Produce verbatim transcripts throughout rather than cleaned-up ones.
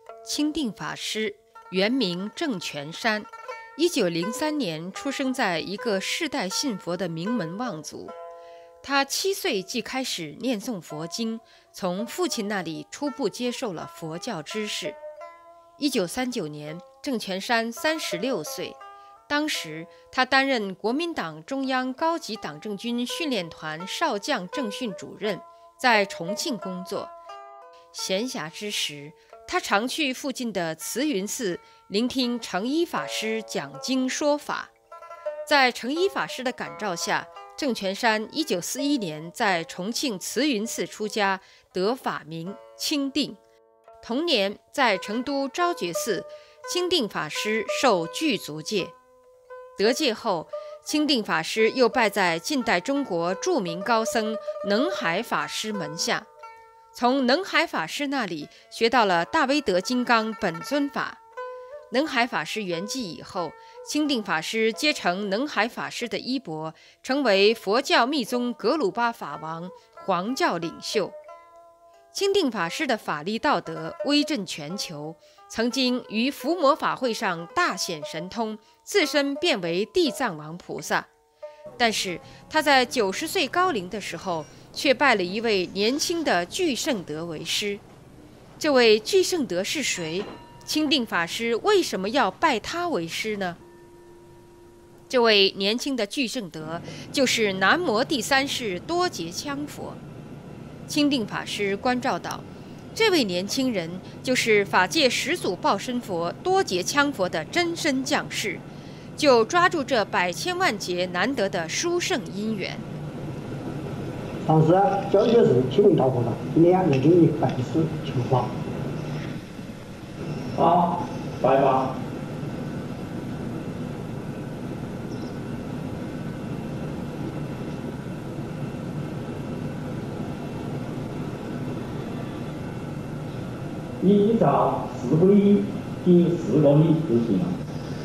钦定法师原名郑全山，一九零三年出生在一个世代信佛的名门望族。他七岁即开始念诵佛经，从父亲那里初步接受了佛教知识。一九三九年，郑全山三十六岁，当时他担任国民党中央高级党政军训练团少将政训主任，在重庆工作。闲暇之时，他常去附近的慈云寺聆听诚一法师讲经说法。在诚一法师的感召下，郑全山一九四一年在重庆慈云寺出家，得法名钦定。同年，在成都昭觉寺，钦定法师受具足戒。得戒后，钦定法师又拜在近代中国著名高僧能海法师门下，从能海法师那里学到了大威德金刚本尊法。能海法师圆寂以后，钦定法师接承能海法师的衣钵，成为佛教密宗格鲁巴法王，黄教领袖。钦定法师的法力道德威震全球，曾经于伏魔法会上大显神通，自身变为地藏王菩萨。但是他在九十岁高龄的时候，却拜了一位年轻的具圣德为师。这位具圣德是谁？钦定法师为什么要拜他为师呢？这位年轻的具圣德就是南摩第三世多杰羌佛。钦定法师关照道，这位年轻人就是法界始祖报身佛多杰羌佛的真身降世，就抓住这百千万劫难得的殊胜因缘。 当时交接是钦定道和尚，今天来给你拜师求法。 好，拜吧。你依照四皈依第四个礼就行了。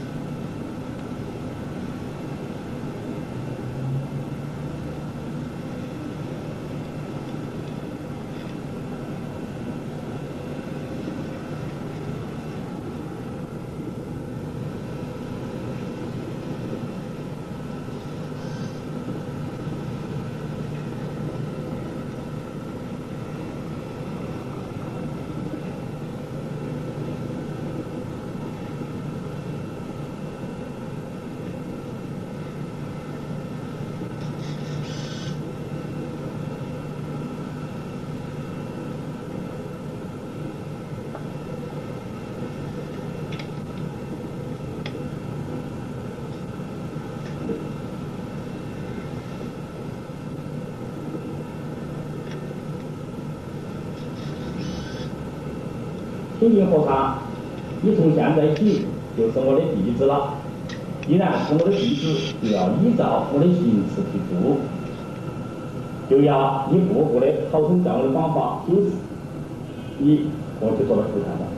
钦定和尚，你从现在起就是我的弟子了。既然是我的弟子，就要依照我的行持去做，就要以步步的好生教的方法修持，你我就做了出家了。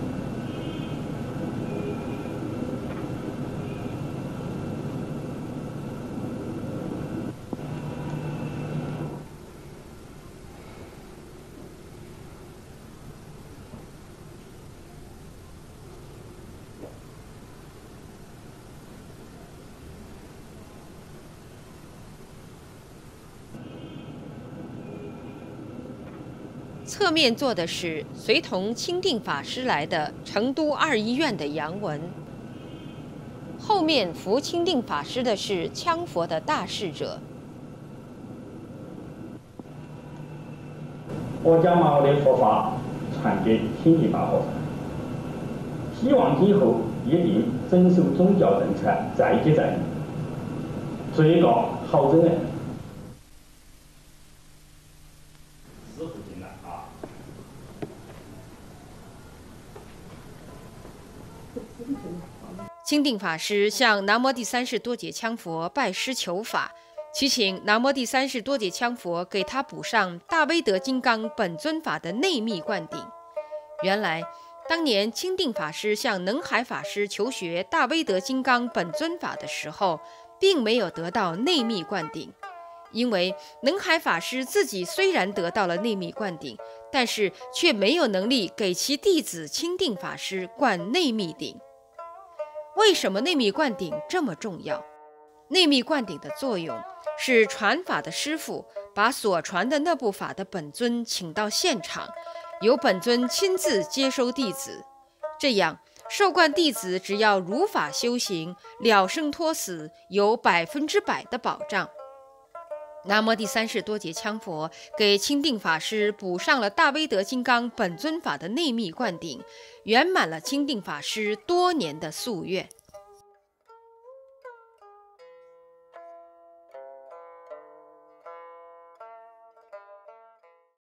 侧面做的是随同钦定法师来的成都二医院的洋文，后面扶钦定法师的是羌佛的大侍者。 我将把我的佛法传给钦定大和尚，希望今后一定遵守宗教政策，再接再厉，做一个好人。师傅进来啊！ 钦定法师向南摩第三世多杰羌佛拜师求法，祈请南摩第三世多杰羌佛给他补上大威德金刚本尊法的内密灌顶。原来当年钦定法师向能海法师求学大威德金刚本尊法的时候，并没有得到内密灌顶， 因为能海法师自己虽然得到了内密灌顶，但是却没有能力给其弟子钦定法师灌内密顶。为什么内密灌顶这么重要？内密灌顶的作用是传法的师父把所传的那部法的本尊请到现场，由本尊亲自接收弟子，这样受灌弟子只要如法修行，了生脱死，有百分之百的保障。南无第三世多杰羌佛给钦定法师补上了大威德金刚本尊法的内密灌顶，圆满了钦定法师多年的夙愿。